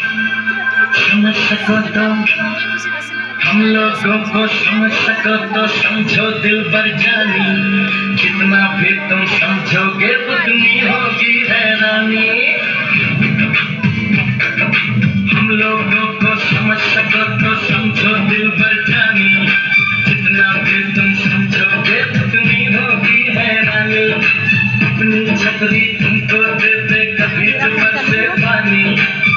समझ सको तो हम लोगों को समझ सको तो समझो दिल भर जानी, जितना भी तुम समझोगे उतनी होगी हैरानी। हम लोगों को समझ सको तो समझो दिल भर जानी, जितना भी तुम समझोगे उतनी होगी हैरानी। अपनी छतरी तुमको दे दे कभी ऊपर से पानी,